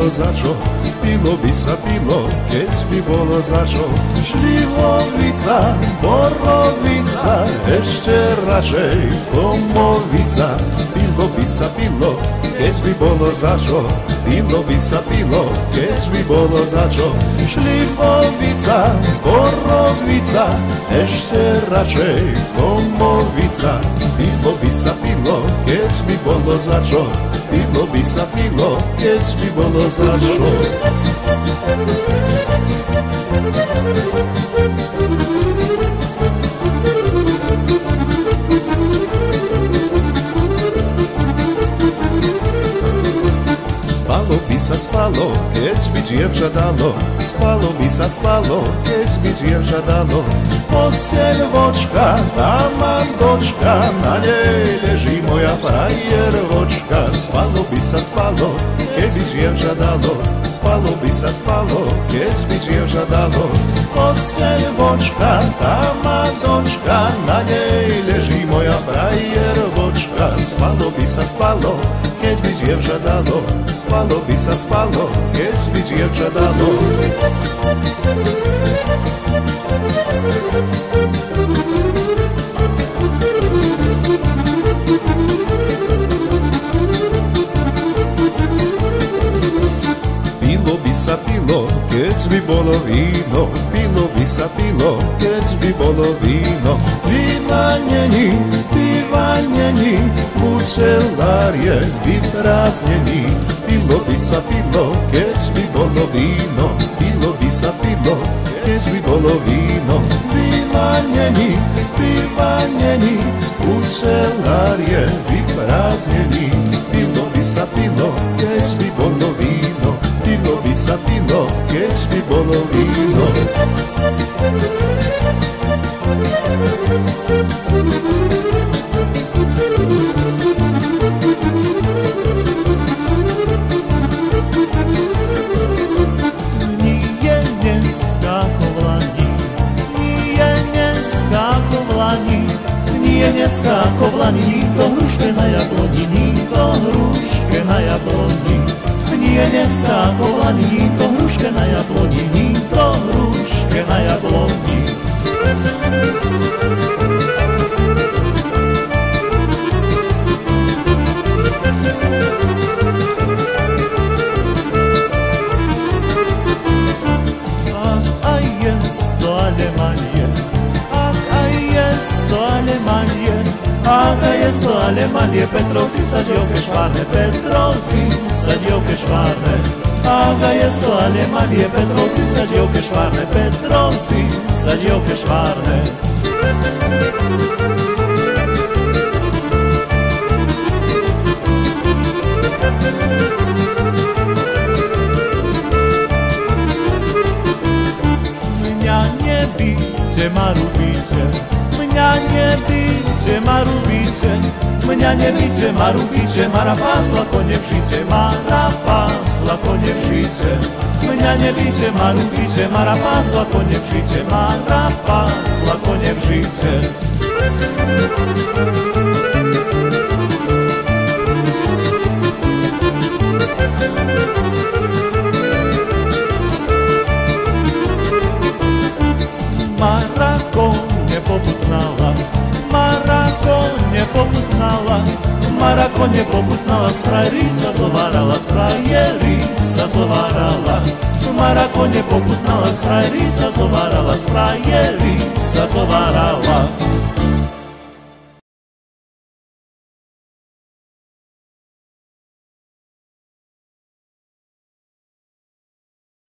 bolo za čo, pilo by sa pilo, keď by bolo za čo. Šlivovica, borovica, ešte radšej komovica. Pilo by sa pilo, keď by bolo za čo, pilo by sa pilo, keď by bolo za čo. Šlivovica, borovica, ešte radšej komovica. Pilo by sa pilo, keď by bolo za čo, pilo by sa pilo, keď by bolo za čo. Spalo by sa spalo, keď by dievča dalo, spalo by sa spalo, keď by dievča dalo. Posteľ vočka, tá mám dočka, na nej leží moja frajervočka. Spalo by sa spalo, keď by dievča dalo, spalo by sa spalo, keď by dievča dalo. Posteľ vočka, tá mám dočka, na nej leží moja frajervočka. Spalo by sa spalo, keď by dievča dalo, spalo by sa spalo, keď by dievča dalo. Pilo by sa pilo, keď by bolo víno, pilo by sa pilo, keď by bolo víno. Vína není, piva není, účelár je vyprázdnený. Pilo by sa pilo, keď by bolo víno, pilo by sa pilo, keď by bolo víno. Vína není, piva není, účelár je vyprázdnený. Pilo by sa pilo, keď by bolo víno, pilo by sa pilo, keď by bolo víno. Neskáko v lani, nikto hruške na jabloni, nikto hruške na jabloni. Nie neskáko v lani, nikto hruške na jabloni, nikto hruške na jabloni. Ach, a jest to Alemanie, ach, a jest to Alemanie. Aka jest to Alemanie, Petrovci sadioke szwarne, Petrovci sadioke szwarne. Aka jest to Alemanie, Petrovci sadioke szwarne, Petrovci sadioke szwarne. Mnia nie bicie, marubicie, mnia nie bicie, marubicie, mnia nie bicie, marubicie, marapasla konie w życie, marapasla konie w życie. Mnia nie bicie, marubicie, marapasla konie w życie, marapasla konie w życie. Maraco nie poputnala, z frajrisa zovarala, z frajerisa zovarala. Maraco nie poputnala, z frajrisa zovarala, z frajerisa zovarala.